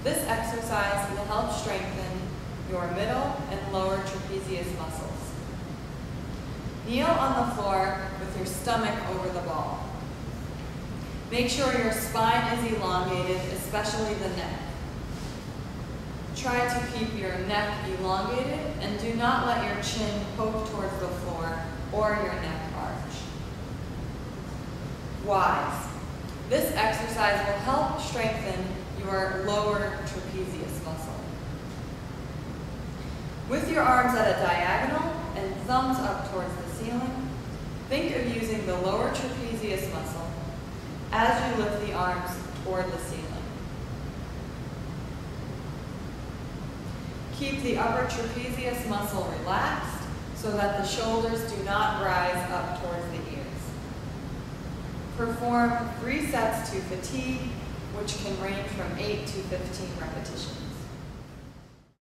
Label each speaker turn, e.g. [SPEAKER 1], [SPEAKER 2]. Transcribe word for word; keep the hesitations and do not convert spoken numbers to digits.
[SPEAKER 1] This exercise will help strengthen your middle and lower trapezius muscles. Kneel on the floor with your stomach over the ball. Make sure your spine is elongated, especially the neck. Try to keep your neck elongated and do not let your chin poke towards the floor or your neck arch. Wise. This exercise will help strengthen your lower trapezius muscle. With your arms at a diagonal and thumbs up towards the ceiling, think of using the lower trapezius muscle as you lift the arms toward the ceiling. Keep the upper trapezius muscle relaxed so that the shoulders do not rise up towards the ears. Perform three sets to fatigue, which can range from eight to fifteen repetitions.